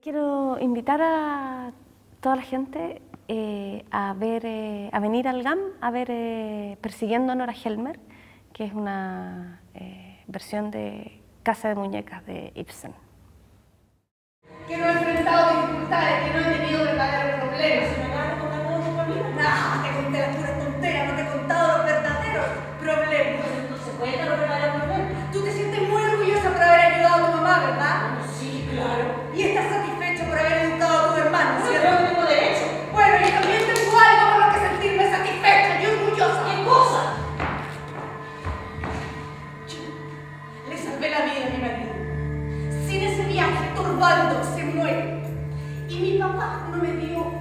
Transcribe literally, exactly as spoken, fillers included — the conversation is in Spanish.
Quiero invitar a toda la gente eh, a, ver, eh, a venir al GAM a ver eh, Persiguiendo a Nora Helmer, que es una eh, versión de Casa de Muñecas de Ibsen. Que no he enfrentado dificultades, que no he tenido verdaderos problemas. ¿Se me acaba de contar toda su familia? No, te conté las puras tonteras, no te he contado los verdaderos problemas. Pues entonces cuenta los verdaderos problemas. Tú te sientes muy orgullosa por haber ayudado a tu mamá, ¿verdad? Bueno, sí, claro. Y estás satisfecha por haber educado a tu hermano, Yo ¿cierto? creo que tengo derecho. Bueno, yo también tengo algo por lo que sentirme satisfecha y orgullosa. ¿Qué cosa? Yo le salvé la vida a mi marido. Sin ese viaje, Torvaldo se muere. Y mi papá no me dio